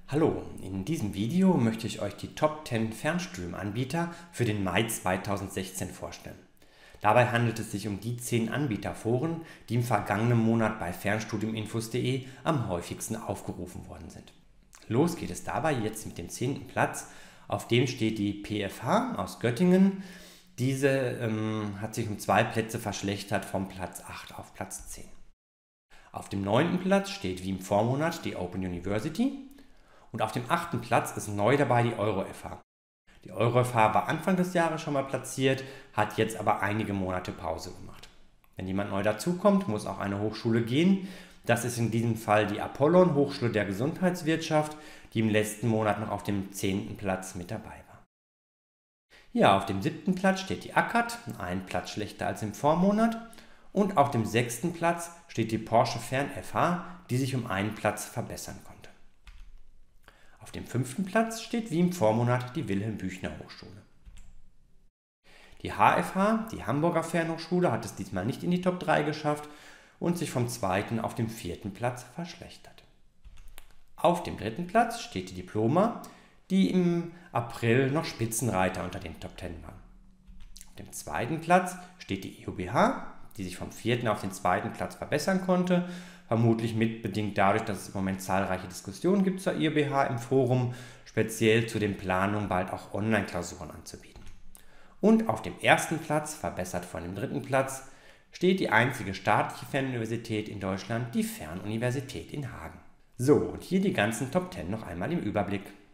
Hallo, in diesem Video möchte ich euch die Top 10 Fernstudiumanbieter für den Mai 2016 vorstellen. Dabei handelt es sich um die 10 Anbieterforen, die im vergangenen Monat bei fernstudiuminfos.de am häufigsten aufgerufen worden sind. Los geht es dabei jetzt mit dem 10. Platz, auf dem steht die PFH aus Göttingen. Diese hat sich um 2 Plätze verschlechtert vom Platz 8 auf Platz 10. Auf dem 9. Platz steht wie im Vormonat die Open University. Und auf dem 8. Platz ist neu dabei die EuroFH. Die EuroFH war Anfang des Jahres schon mal platziert, hat jetzt aber einige Monate Pause gemacht. Wenn jemand neu dazukommt, muss auch eine Hochschule gehen. Das ist in diesem Fall die Apollon Hochschule der Gesundheitswirtschaft, die im letzten Monat noch auf dem 10. Platz mit dabei war. Ja, auf dem 7. Platz steht die ACAD, einen Platz schlechter als im Vormonat. Und auf dem 6. Platz steht die Porsche Fern FH, die sich um einen Platz verbessern konnte. Auf dem 5. Platz steht wie im Vormonat die Wilhelm-Büchner-Hochschule. Die HFH, die Hamburger Fernhochschule, hat es diesmal nicht in die Top 3 geschafft und sich vom 2. auf den 4. Platz verschlechtert. Auf dem 3. Platz steht die Diploma, die im April noch Spitzenreiter unter den Top 10 war. Auf dem 2. Platz steht die IUBH, die sich vom 4. auf den 2. Platz verbessern konnte, vermutlich mitbedingt dadurch, dass es im Moment zahlreiche Diskussionen gibt zur IUBH im Forum, speziell zu den Planungen, bald auch Online-Klausuren anzubieten. Und auf dem 1. Platz, verbessert von dem 3. Platz, steht die einzige staatliche Fernuniversität in Deutschland, die Fernuniversität in Hagen. So, und hier die ganzen Top 10 noch einmal im Überblick.